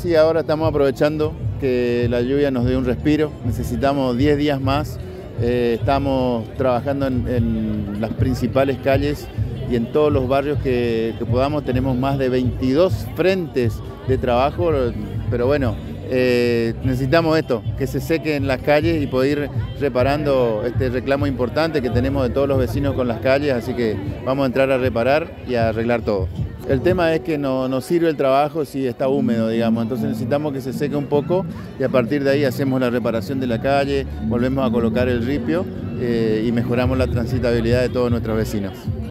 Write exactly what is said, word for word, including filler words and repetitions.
Sí, ahora estamos aprovechando que la lluvia nos dé un respiro, necesitamos diez días más, eh, estamos trabajando en, en las principales calles y en todos los barrios que, que podamos. Tenemos más de veintidós frentes de trabajo, pero bueno, eh, necesitamos esto, que se sequen las calles y poder ir reparando este reclamo importante que tenemos de todos los vecinos con las calles, así que vamos a entrar a reparar y a arreglar todo. El tema es que no nos sirve el trabajo si está húmedo, digamos, entonces necesitamos que se seque un poco y a partir de ahí hacemos la reparación de la calle, volvemos a colocar el ripio eh, y mejoramos la transitabilidad de todos nuestros vecinos.